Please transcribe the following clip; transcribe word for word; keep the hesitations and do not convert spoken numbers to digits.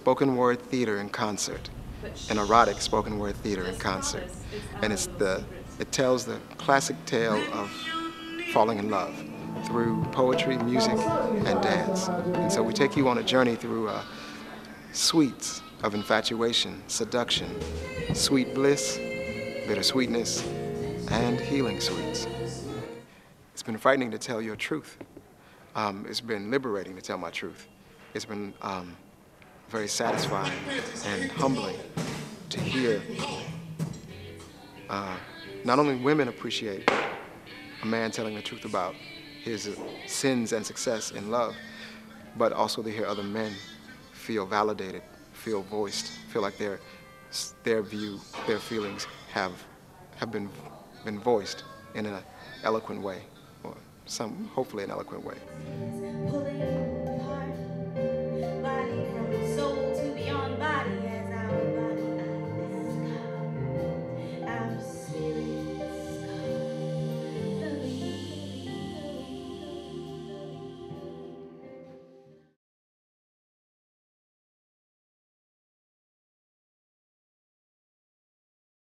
spoken word theater in concert, an erotic spoken word theater in concert. And it's the, it tells the classic tale of falling in love through poetry, music, and dance. And so we take you on a journey through uh, suites of infatuation, seduction, sweet bliss, bittersweetness, and healing sweets. It's been frightening to tell your truth. Um, it's been liberating to tell my truth. It's been um, very satisfying and humbling to hear uh, not only women appreciate a man telling the truth about his sins and success in love, but also to hear other men feel validated, feel voiced, feel like their their view, their feelings have have been been voiced in an eloquent way, or some hopefully an eloquent way.